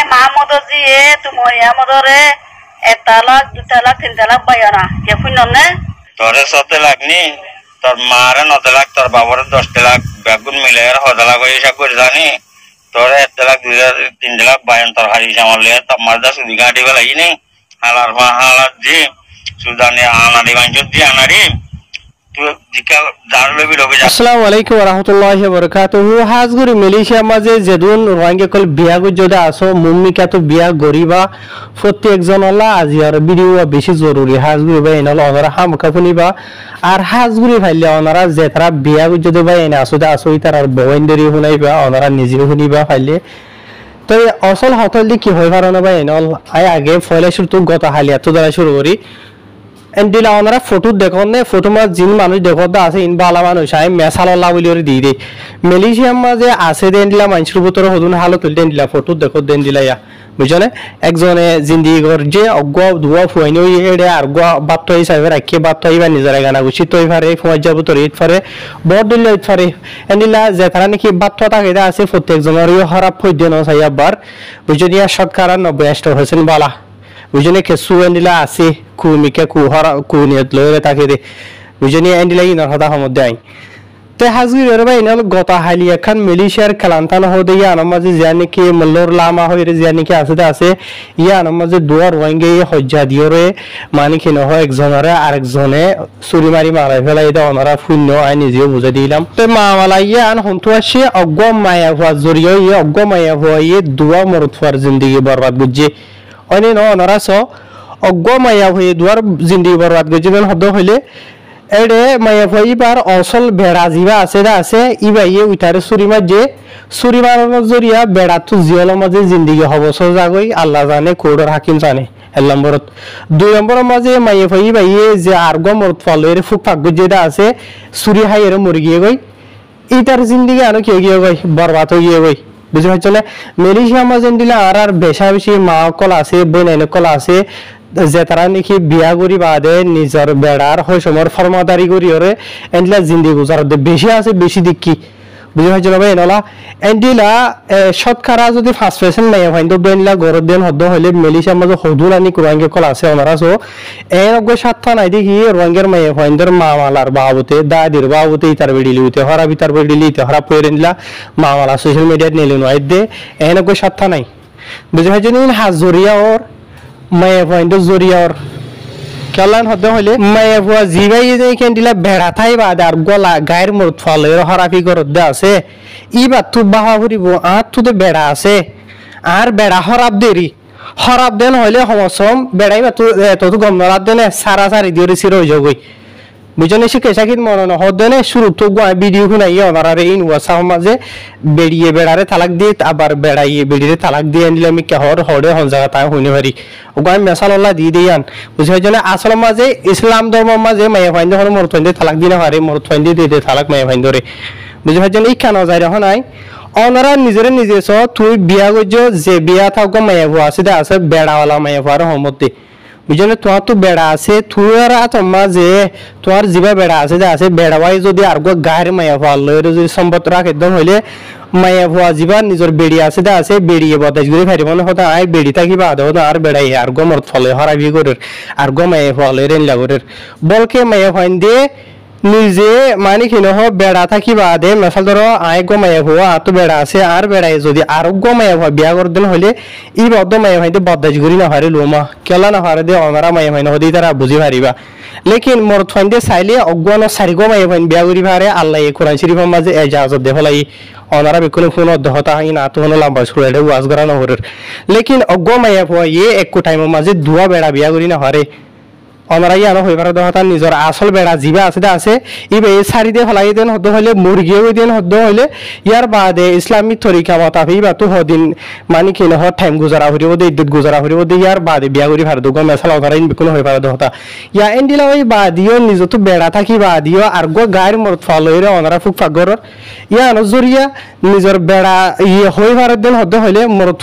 Mahmood G এ তুমি আমাদরে 1 তালাক 2 তালাক 3 তালাক বাইনা কে ফুননে তোরে 7 লাখ নি তোর মারে 9 লাখ তোর বাবার 10 লাখ বেগুন মিলে আর 10 লাখ হিসাব করে জানি তোরে 1 লাখ 2 লাখ 3 লাখ বাইন তোর হারি সামলে তোর মারদা সুদি গাড়ি বেলাই নি হালার হালার জি সুদানে আনারি বাঞ্চত দি আনারি আসসালামু আলাইকুম ওয়া রাহমাতুল্লাহি ওয়া বারাকাতুহু হাজগুরি মালয়েশিয়া মাঝে যেদুন রোহিঙ্গা কল বিয়া গজদা আসো মুম্মিকা তো বিয়া গরিবা প্রত্যেকজন আল্লাহ আজিয়ার ভিডিও বেশি জরুরি হাজগুরি ভাই এনাল ওনারা হামকা ফুনিবা আর হাজগুরি ভাইলে ওনারা যেতারা বিয়া গজদা ভাই এনা আসোদা আসো ইতার বওয়েন্ডরি হুনাইবা ওনারা নিজে হুনিবা ফাইলে তো আসল হতল দি কি হয় পারনা ভাই এনাল আই আগে ফয়লা শুরু তো গত হালিয়া তো দ্বারা শুরু করি এন্ডিলা ওনারা ফটো দেখুন না ফটো মা জিন মানুষ দেখত আছে ইন বালা মানুষ আই মেসাল্লাহ বলি ওরে দি দে মালয়েশিয়া মাঝে আছে দেন্ডিলা মানুষের ভিতর হদুন হালো তুল দেন্ডিলা ফটো দেখত দেন্ডিলা ইয়া বুঝছনে একজনে জিন্দেগি গর যে অগ্গ দুয়া ফুয়াইনো এডে আর গো বাত হিসাবে রাখে বাত হইবা নিজের গানা গুছি তৈ ফারে ফুয়াই যাব তোর ইট ফারে বড় দিল ইট ফারে এন্ডিলা যে তারা নাকি বাত থাকে আছে প্রত্যেকজনের খারাপ হই দেন সাইয়া বার বুঝনিয়া শতকরা 90% বালা বুঝনে কেসু এন্ডিলা আছে কুমিকে কুহরা কুনিয়ত লরে তাকে দে বুঝনি এন্ডিলা ইন হদা সমদে আই তে হাজগি রবা ইনাল গতা হালি এখন মালয়েশিয়ার কালান্তান হদে ইয়া নামাজে জানি কি মল্লর লামা হইরে জানি কি আছে ইয়া নামাজে দুয়ার ওয়াঙ্গে হজ্জা দিওরে মানি কি নহ একজনরে আরেকজনে চুরি মারি মারাই ফেলাই দা ওনারা শূন্য আই নিজেও বুঝা দিলাম তে মামালা ইয়া আন হন্তু আসে অগ্গ মায়া হওয়া জরিয় ইয়া অগ্গ মায়া হওয়া ইয়ে দুয়া মরতফার জিন্দেগি বরবাদ বুঝে অনে ন ওনারা স অগ্গ মায়া হয়ে দুয়ার জিন্দেগি বরবাদ গজিবেন হদ হইলে এডে মায়া হইবার অসল বেড়া জিবা আছে দা আছে ইবাইয়ে উইতারে সুরিমা যে সুরিমার জরিয়া বেড়া তো জিয়ল মাঝে জিন্দেগি হব সজাগই আল্লাহ জানে কোডর হাকিম জানে এক নম্বরত 2 নম্বরের মাঝে মায়া হইবাইয়ে যে আরগ মরত ফলের ফুক ফাক গজেদা আছে সুরি হাইয়ের মরি গিয়ে গই ইতার জিন্দেগি আনো কি গিয়ে গই বরবাদ হয়ে গিয়ে গই বুঝতে পারছো না মালয়েশিয়া মাঝে দিলে আর বেশা বেশি মা কল আছে বোন কল আছে যে তারা নাকি বিয়া করি বাদে নিজের বেড়ার হয় সময় ফরমাদারি করি ওরে এন্ডিলা জিন্দি গুজার বেশি আছে বেশি দিক কি বুঝতে পারছো না ভাই এনলা এন্ডিলা শতকরা যদি 5% নাই হয় তো বেনলা গরব দেন হদ হইলে মালয়েশিয়া মাঝে হদুরানি কুরাঙ্গে কল আছে ওনারা সো এর অগ্য সাতটা নাই দেখি রোহিঙ্গার মায়ে হইন্দর মামালার বাবুতে দাদির বাবুতে ইতার বেডিলি উতে হরা বিতার বেডিলি ইতে হরা পয়রেনলা মামালা সোশ্যাল মিডিয়াত নেলে নয় দে এর অগ্য সাতটা নাই বুঝতে পারছো না হাজরিয়া ওর মায়ে হইন্দর জরিয়া ওর কেলান হদ হইলে মায়ে ভুয়া জিবাই যে কেন্ডিলা বেড়া থাই বাদ আর গলা গায়ের মরত ফলে হরাফি করত দে আছে ইবার তু বাহা ফুরিব আর তু তো বেড়া আছে আর বেড়া হরাপ দেরি হরাপ দেন হইলে সমসম বেড়াই বা তত গম নরাত দেনে সারা সারি দিয়ে সির হয়ে যাবই বুঝনে শিখে সাকিত মনে হদেনে শুরু তো ভিডিও শুনাইয়ে ওনারে ইন ওয়াসা মাঝে বেড়িয়ে বেড়ারে তালাক দিয়ে আবার বেড়াইয়ে বেড়িয়ে তালাক দিয়ে আনলে আমি কেহর হরে হন জায়গা তাই হইনে পারি ওগাই মেসাল্লাহ দিয়ে দিয়ান বুঝাই জন্য আসল মাঝে ইসলাম ধর্ম মাঝে মায়ে ফাইন্দে হল মরতফাইন্দে তালাক দিনে পারে মরতফাইন্দে দিয়ে দে তালাক মায়ে ফাইন্দরে বুঝাই জন্য ইচ্ছা না যায় রহ নাই ওনারা নিজেরে নিজে চ তুই বিয়া করছ যে বিয়া থাক মায়ে ভুয়া আছে দে আছে বেড়াওয়ালা মায়ে ভুয়ার হমতে বুঝলে তোমার তো বেড়া আছে তুই তোমার যে তোমার জিবা বেড়া আছে যে আছে বেড়াওয়াই যদি আর গায়ের মায়া ফল যদি সম্পদ রাখে একদম হইলে মায়া ভুয়া জিবা নিজের বেড়ি আছে দে আছে বেড়িয়ে বদাস করে ফারি মনে হতো আই বেড়ি থাকি বাদ হতো আর বেড়াই আর গমর ফলে হরাবি করে আর মায়া ফলে রেনলা করে বলকে মায়া ফাইন দিয়ে নিজে মানে কি নহ বেড়া থাকি বাদে মেসাল ধরো আয় গমায়া হওয়া আর তো বেড়া আছে আর বেড়াই যদি আরো গমায়া হওয়া বিয়া করে দিন হইলে ই বদ্ধ মায়া ভাইতে বদাজ করি না হারে লোমা কেলা না হারে দে অনারা মায়া ভাই নহদি তারা বুঝি পারিবা লেকিন মোর ফাইন্দে চাইলে অজ্ঞান সারি গমায়া ভাই বিয়া করি পারে আল্লাহ কোরআন শরীফের মাঝে এজাজত দে ফলাই অনারা বিকুল ফোন অধ্যহতা আই না তো লম্বা সুরাইলে ওয়াজ করা নহরে লেকিন অজ্ঞ মায়া হওয়া ইয়ে এক টাইমের মাঝে দুয়া বেড়া বিয়া করি না হারে অনারাই আনো হইবার দহতা নিজের আসল বেড়া জিবা আছে দা আছে ইবে সারি দিয়ে ফলাই দেন হদ হইলে মুরগিও দেন হদ হইলে ইয়ার বাদে ইসলামী তরিকা মতাফি বা তো হদিন মানে কি নহ টাইম গুজারা হরিব দে ইদ্দত গুজারা হরিব দে ইয়ার বাদে বিয়া করি ভার দুগো মেসাল অধারাইন বিকুল হইবার দহতা ইয়া এন্ডিলা ওই বাদিও নিজ তো বেড়া থাকি বাদিও আর গো গায়ের মরত ফলইরে অনারা ফুক ফাগর ইয়া নজরিয়া নিজের বেড়া ইয়ে হইবার দেন হদ হইলে মরত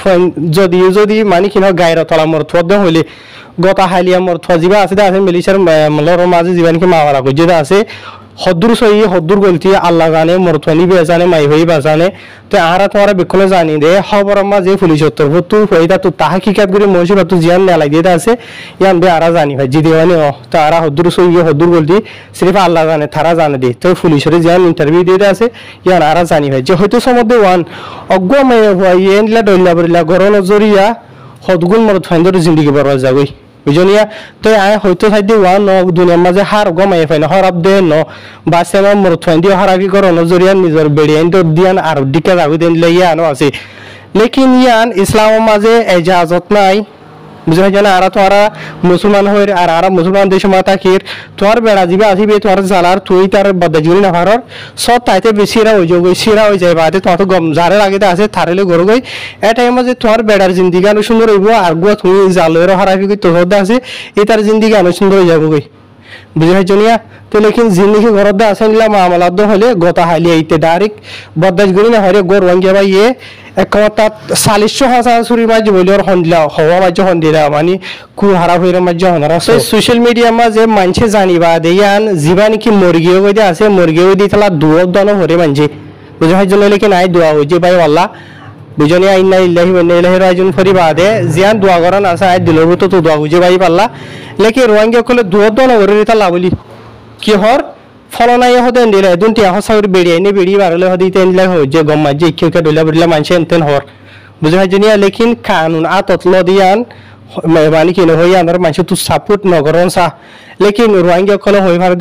যদি মানে কি নহ গায়ের তলা মরত হদ হইলে গতা হালিয়া মরত জিবা আছে আছে মালয়েশিয়ার মলর মাঝে জীবানকে মাওয়ালা কইজে আছে হদ্দুর সই হদ্দুর গলতি আল্লাহ জানে মরতনি বে জানে মাই হই বা জানে তো আরা তোমার বিকলে জানি দে খবর মা যে পুলিশ উত্তর তো হইতা তো তাহাকিকাত করে মসজিদ তো জিয়ান নেলাই দিয়ে আছে ইয়ান বে আরা জানি ভাই জিদি মানে তো আরা হদ্দুর সই হদ্দুর গলতি সিরিফ আল্লাহ জানে তারা জানে দে তো পুলিশের জিয়ান ইন্টারভিউ দিয়ে আছে ইয়ান আরা জানি ভাই যে হয়তো সমধ্যে ওয়ান অজ্ঞ মাই হই এনলা দইলা বরিলা গরন জরিয়া হদগুল মরতফাইন্দর জিন্দেগি বরবাদ যাবই বুঝনিয়া তো আয় হয়তো সাইডে ওয়ান ন দুনিয়ার মাঝে হার গমাই ফাইন হরাব দে ন বাসে আমার মরতফাইন দিয়ে হারাবি করো নজরিয়া নিজের বেড়িয়ান তো দিয়ান আর দিকে যাবি দেন ইয়ানো আছে লেকিন ইয়ান ইসলামের মাঝে এজাজত নাই বুঝা যায় না আর তোরা মুসলমান হয়ে আর আর মুসলমান দেশ মাতা কির তোর বেড়া দিবে আসিবে তোর জালার তুই তার বদাজুরি না হারর সব তাইতে বেশিরা হয়ে যাবে সিরা হয়ে যায় বাদে তো গম জারে লাগে আছে থারেলে গরু গই এ টাইমে যে তোর বেড়ার জিন্দিগি আনো সুন্দর হইব আর গুয়া তুমি জালের হারাবি কই তোর আছে এ তার জিন্দিগি আনো সুন্দর হয়ে যাবো গই বুঝা জনিয়া তো লেকিন জিন্দিগি ঘরত দা আসেন লা মামলাত হলে গতা হালি আইতে ডাইরেক্ট বদাজুরি না হরে গর ওয়াঙ্গে ভাই এ একমাত্র 40 হাসা সুরি মাঝে বলিওর হন্দিলা হওয়া মাঝে হন্দিলা মানে কু হারা হইরে মাঝে হনারা সোশ্যাল মিডিয়া মাঝে মানছে জানিবা দেয়ান জীবা নাকি মুরগিও কইতে আছে মুরগিও দি তালা দুয়ার দানো হরে মানছে বুঝা জন্য লেকিন আই দোয়া হইছে ভাই আল্লাহ বুঝনি আইনা ইল্লাহি ওয়া ইন্না ইলাইহি রাজিউন ফরিবাদে জিয়ান দোয়া করান আছে আই দিলর তো দোয়া হইছে ভাই আল্লাহ লেকিন রোহিঙ্গা কলে দুয়ার দানো হরে তালা বলি কি হর ফলনাই হদেন দিলে দুনটি হসাউর বেড়িয়ে নে বেড়ি বারলে হদিতে এনলে যে গম্মা যে ইকে ডইলা বড়লা মানছে এনতেন হর বুঝা জনিয়া লেকিন কানুন আতত লদিয়ান মানে কি হই আনার মানছে তু সাপোর্ট নগরন সা লেকিন রোহিঙ্গা কলে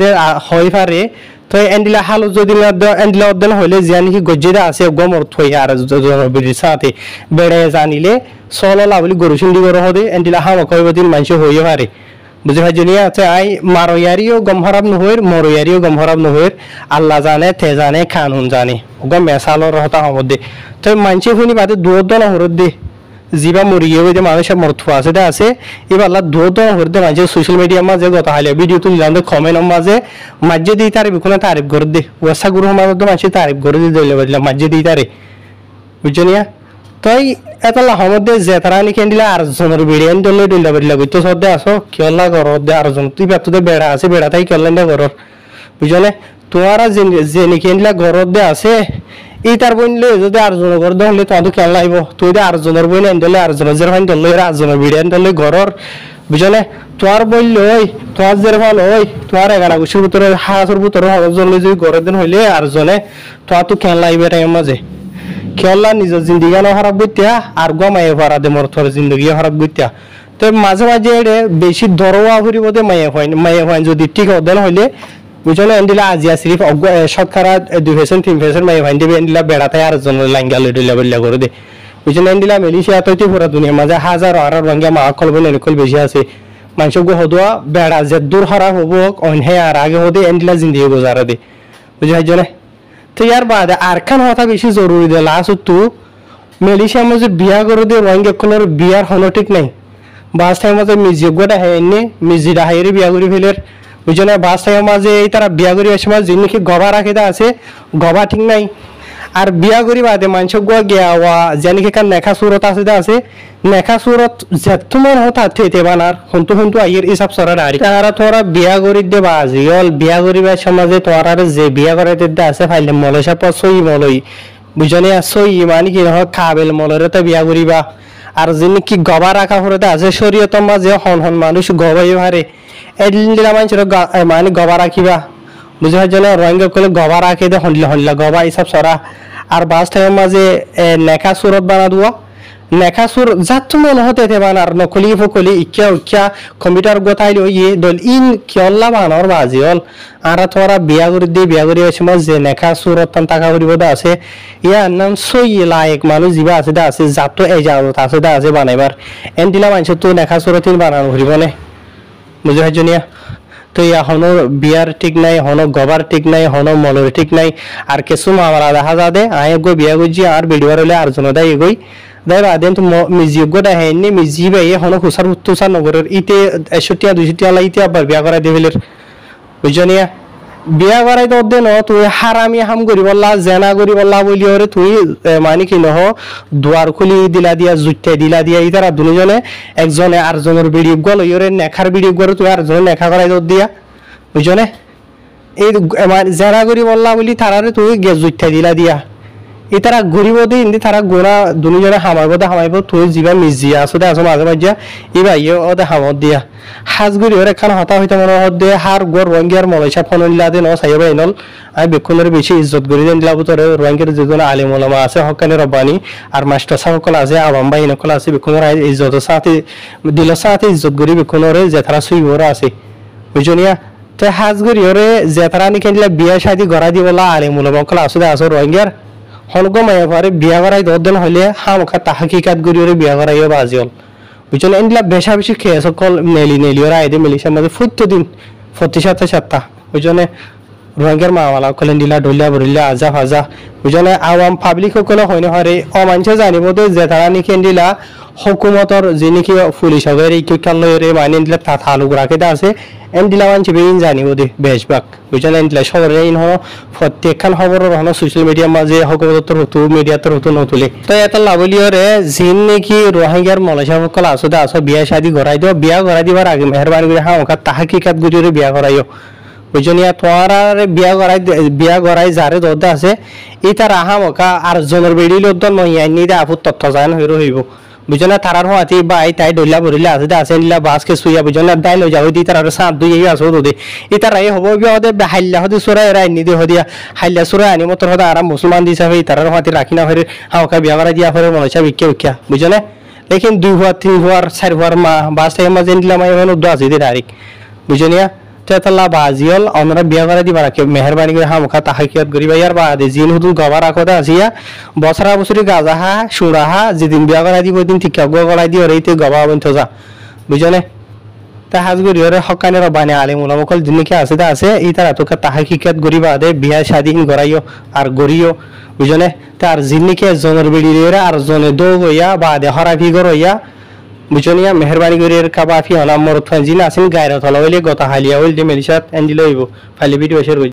হই পারে তো এন্ডিলা হালু যদি এন্ডিলা অদন হইলে জানি কি গজ্জিদা আছে গমর থই আর বেড়ি সাথে বেড়ে জানিলে সললা বলি গরুসুন্ডি গর হদে এন্ডিলা হাম কইবদিন মানছে হই পারে বুঝে ভাই জনিয়া আছে আই মারোয়ারিও গমহরাব নহইর মরোয়ারিও গমহরাব নহইর আল্লাহ জানে তে জানে কানুন জানে গম মেসালর হতা হমদে তো মানছে হুনি বাদে দুয়দন হরদ দে জিবা মরিয়ে হইতে মানুষের মরথু আছে দে আছে এবার আল্লাহ দুয়দন হরদে মাঝে সোশ্যাল মিডিয়া মাঝে গত হালে ভিডিও তুলি জানতে কমেন্ট মাঝে মাঝে দি তারে বিকুনা তারিফ করে দে ওয়াসা গুরু মাঝে মাঝে তারিফ করে দি দিলে বদলা মাঝে দি তারে বুঝনিয়া তাই এতলা হমদে জেতারানি কেন্দিলা আর জনের বিড়িয়ান দলে দইলা বদলা কইতো সদে আসো কিয়লা গর দে আর জন তুই বাতুতে বেড়া আছে বেড়া তাই কিয়লা গর বুঝলে তোরা জেনি কেন্দিলা গর দে আছে এই তার বইনলে যদি আর জন গর দলে তো কেন লাইব তুই দে আর জনের বইন এন্ডলে আর জনের জের ফাইন দলে আর জনের বিড়িয়ান দলে গরর বুঝলে তোর বইল ওই তোর জের ফাল ওই তোর এগারা গুছির ভিতরে হাসর ভিতরে হজলে যদি গর দেন হইলে আর জনে তো কেন লাইবে টাইম মাঝে খেলা নিজের জিন্দিগি খারাপ গইতা আর গমাই পারা দে মোর তোর জিন্দিগি খারাপ গইতা তো মাঝে মাঝে বেশি দরওয়া ফুরিব দে মায়ে হয় যদি ঠিক ওদেন হইলে বুঝলে এন্ডিলা আজিয়া সিরিফ শতকরা 2% 3% মায়ে হয় দেবে এন্ডিলা বেড়াতে আর জন লাঙ্গা লইলা বললা করে দে বুঝলে এন্ডিলা মেলিশিয়া তৈতে পুরা দুনিয়া মাঝে হাজার আর রঙ্গা মা কলব নেকল বেশি আছে মানুষ গো হদুয়া বেড়া যে দূর খারাপ হবো অনহে আর আগে হদে এন্ডিলা জিন্দিগি গুজারা দে বুঝাই জনে তো ইয়ার বাদে আর খান হতা বেশি জরুরি দে লাস্ট তো মেলিশিয়া মাঝে বিয়া করে দে রোহিঙ্গা কলর বিয়ার হনো ঠিক নাই বাস টাইম মাঝে মিউজিক গোটা হেনে মিউজিক হাইরে বিয়া করে ফেলের বুঝনে বাস টাইম মাঝে এই তারা বিয়া করে আসে মাঝে যিনি গবা রাখে আছে গবা ঠিক নাই আর বিয়া করি বাদে মানুষ গো গিয়া ওয়া জানি কি কান নেখা সুরত আছে নেখা সুরত যেতুমন হতা থেতে বানার হন্তু হন্তু আইয়ের হিসাব সরা দাঁড়ি তারা তোরা বিয়া করি দে বাজিল বিয়া করিবা সমাজে তোরা যে বিয়া করাতে দে আছে ফাইলে মলসা পছই মলই বুঝনে আসই মানে কি হয় কাবেল মলরে তো বিয়া করিবা আর যিনি কি গবা রাখা হরতে আছে শরীয়ত মাঝে হন হন মানুষ গবাই হারে এদিন দিলা মানুষের মানে গবা রাখিবা বুঝার জন্য রোহিঙ্গা কলে গবা রাখে দে হনলা গবা হিসাব সরা আর বাস টাইম মাঝে নেখা সুরত বানা দুয়া নেখা সুর যাত্তু মনে হতে তে বানার নকলি ফকলি ইক্যা কম্পিউটার গোতাইলে ইয়ে দল ইন কিয়ল্লা বানার বাজিল আর তোরা বিয়া করে দিয়ে বিয়া করে আসে যে নেখা সুরত টাকা করিব দা আছে ইয়ার নাম সই লায়ক মানুষ জিবা আছে দা আছে যাত্তু এজাজত আছে দা আছে বানাইবার এন দিলা মানুষ তো নেখা সুরতিন বানানো করিব নে বুঝাই জনিয়া তো ইয়া হনো বিয়ার ঠিক নাই হনো গবার ঠিক নাই হনো মলর ঠিক নাই আর কিছু মামলা দেখা যা দে আয় গো বিয়া গুজি আর ভিডিও হলে আর জন দাই গই দাই বাদেন তো মিউজিক গোটা হেনি মিউজিক বাই হনো খুসার উত্তসা নগরের ইতে 61 200 লাইতে আবার বিয়া করাই দেবেলের বুঝনিয়া বিয়া করাই তো দে ন তুই হারামি হাম করি বললা জেনা করি বললা বলি ওরে তুই মানে কি নহ দুয়ার খুলি দিলা দিয়া জুটতে দিলা দিয়া ইতারা দুজনে একজনে আরজনের ভিডিও গল ইরে নেখার ভিডিও করে তুই আরজনে নেখা করাই তো দিয়া বুঝনে এই জেরা করি বললা বলি তারারে তুই গেছ জুইঠা দিলা দিয়া এই তারা গরিব দি ইন্দি তারা গোনা দুনিজনে হামাইব তুই যিবা মিজিয়া আসলে আসো মাঝে মাঝে ই ভাইয়ে ওদে হামত দিয়া হাজগুড়ি ওর একখান হতা হইতে মনে হত দে হার গর রঙ্গিয়ার মলাইসা ফোন নিলা দে ন সাইবা ইনল আমি বেক্ষণের বেশি ইজ্জত করি দেন দিলাব তোর রঙ্গের যেজন আলিম ওলামা আছে হকানি রব্বানি আর মাস্টার সাহেব আছে আবাম ভাই নকল আছে বেক্ষণের ইজ্জত সাথে দিল সাথে ইজ্জত করি বেক্ষণের যে তারা সুইবরা আছে বুঝনিয়া তে হাজগুড়ি ওরে যে তারা নি কেনলা বিয়া শাদি গড়া দিবলা আলিম ওলামা কল আসলে আসো রঙ্গিয়ার হনগো মায়া পরে বিয়া করাই দরদিন হইলে হামখা তাহাকিকাত করি ওরে বিয়া করাইও বাজিল বুঝছেন এনলা বেশা বেশি খেয়ে সকল নেলি ওরা আইদে মিলিশার মধ্যে প্রত্যেকদিন 47 বুঝছেন রোহিঙ্গার মাওয়ালা কলেন দিলা ডলিয়া বরিলা আজা ফাজা বুঝছেন আওয়াম পাবলিক সকল হইনে হরে অমানছে জানিব দে যে তারা নি কেন্দিলা হুকুমতর যে নাকি পুলিশ হবে এই কালরে মাইনে দিলা তা তালুক রাখে আছে এন দিলা মানছে বেইন জানিব দে বেশবাক বুঝছেন এন দিলা শহরে ইন হ প্রত্যেকখান খবরের হন সোশ্যাল মিডিয়া মাঝে হুকুমতর হতো মিডিয়াতর হতো নতুলে তো এটা লাভলিয়রে জিন নাকি রোহিঙ্গার মলেশিয়া সকল আসলে আসো বিয়া শাদি গড়াই দিও বিয়া গড়াই দিবার আগে মেহরবানি করে হ্যাঁ ওকা তাহাকিকাত গুরিরে বিয়া করাইও বুঝনিয়া তোমার বিয়া গড়াই যারে দরদে আছে এই তার আহা মকা আর জনের বেড়ি লোদ্দন মহিয়ানি দে আপু তথ্য জান হইব বুঝনা তারার হাতি বাই তাই ডইলা বরিলা আছে নিলা বাসকে সুইয়া বুঝনা দাই লই যাও দি তার সাত দুই আসো দে এই তার এই হবো বি হদে হাইল্লা হদে সুরা এরাই নি দে হদিয়া হাইল্লা সুরা আনি মতর হদা আরাম মুসলমান দিছে হই তারার হাতি রাখি না হরে হাওকা বিয়া করা দিয়া হরে মনসা বিক্কা বুঝনা লেকিন 2 হুয়া 3 হুয়ার 4 হুয়ার মা বাস টাইম মাঝে নিলা মাই হন উদ্দ আছে দে ডাইরেক্ট বুঝনিয়া তেতলা বাজিল আমরা বিয়া করে দিবা রাখে মেহরবানি করে হামখা তাহাকিয়াত করিবা ইয়ার বাদে জিন হুদুল গবা রাখতে আসিয়া বছরা বছরি গাজাহা সুরাহা যেদিন বিয়া করে দিব ওই দিন ঠিক গড়াই দিও রেইতে গবা বন্ধ যা বুঝনে তা হাজগুড়ি ওরে হকানি রব্বানি আলিম উলামা কল দিনকে আছে এই তারা তোকে তাহাকিয়াত করিবা দে বিয়া শাদিন গড়াইও আর গড়িও বুঝনে তার জিনকে জনের বেড়িরে আর জনে দো হইয়া বাদে হরাফি গড়ইয়া বুঝনিয়া মেহরবানি করে কাবাফি হলাম মরত ফাজিন আসেন গায়রত হলা হইলে গতা হালিয়া হইল দে মেলিসাত এন্ডিল হইব ফালি ভিডিও শেয়ার